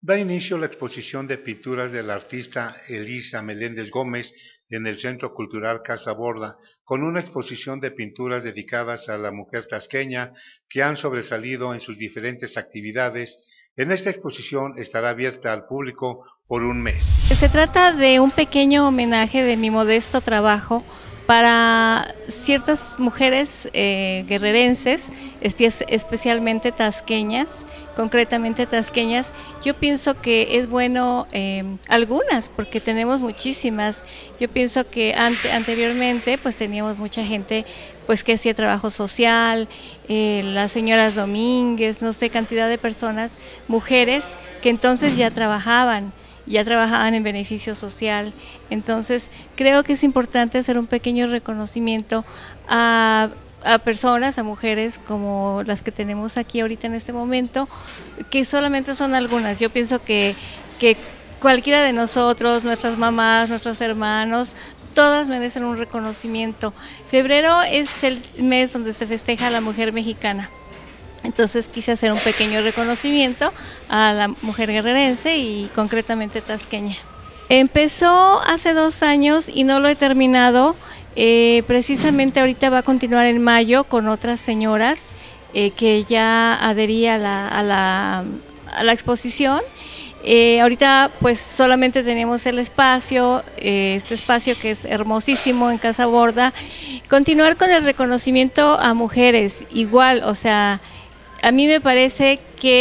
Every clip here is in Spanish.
Da inicio la exposición de pinturas del artista Elisa Meléndez Gómez en el Centro Cultural Casa Borda, con una exposición de pinturas dedicadas a la mujer tasqueña que han sobresalido en sus diferentes actividades. En esta exposición estará abierta al público por un mes. Se trata de un pequeño homenaje de mi modesto trabajo para ciertas mujeres guerrerenses, especialmente tasqueñas, concretamente tasqueñas. Yo pienso que es bueno algunas, porque tenemos muchísimas. Yo pienso que anteriormente pues teníamos mucha gente pues que hacía trabajo social, las señoras Domínguez, no sé, cantidad de personas, mujeres que entonces ya trabajaban en beneficio social. Entonces creo que es importante hacer un pequeño reconocimiento a personas, a mujeres como las que tenemos aquí ahorita en este momento, que solamente son algunas. Yo pienso que cualquiera de nosotros, nuestras mamás, nuestros hermanos, todas merecen un reconocimiento. Febrero es el mes donde se festeja a la mujer mexicana. Entonces quise hacer un pequeño reconocimiento a la mujer guerrerense y concretamente tasqueña. Empezó hace 2 años y no lo he terminado. Precisamente ahorita va a continuar en mayo con otras señoras que ya adherí a la exposición. Ahorita pues solamente tenemos el espacio, este espacio que es hermosísimo en Casa Borda. Continuar con el reconocimiento a mujeres, igual, o sea, a mí me parece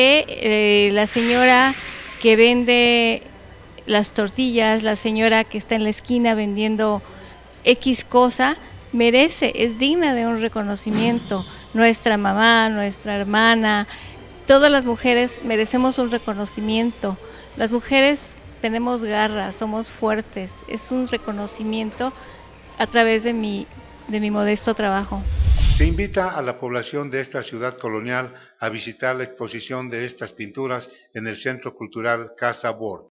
que la señora que vende las tortillas, la señora que está en la esquina vendiendo X cosa, es digna de un reconocimiento. Nuestra mamá, nuestra hermana, todas las mujeres merecemos un reconocimiento. Las mujeres tenemos garra, somos fuertes, es un reconocimiento a través de mi modesto trabajo. Se invita a la población de esta ciudad colonial a visitar la exposición de estas pinturas en el Centro Cultural Casa Borda.